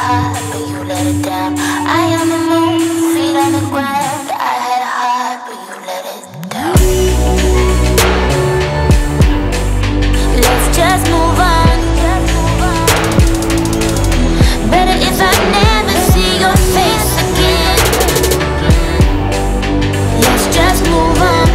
heart, but you let it down. I am the moon, feet on the ground. I had a heart, but you let it down. Let's just move on. Better if I never see your face again. Let's just move on.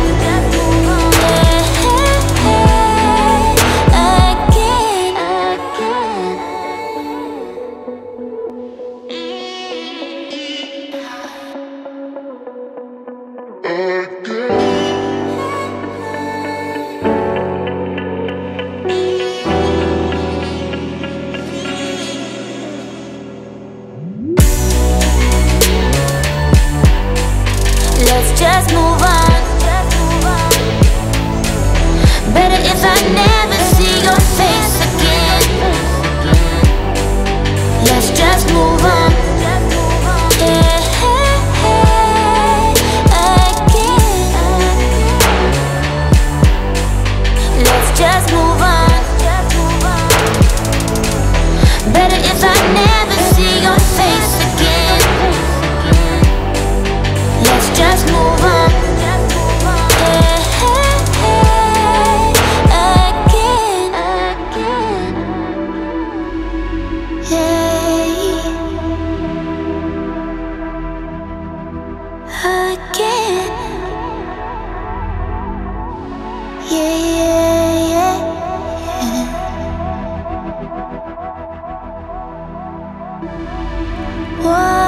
Let's just move on. Better if I never see your face again. Let's just move on. Yeah, again. Let's just move on. Better if I never see your face again. Let's just move on. Again. Yeah, yeah, yeah. Whoa.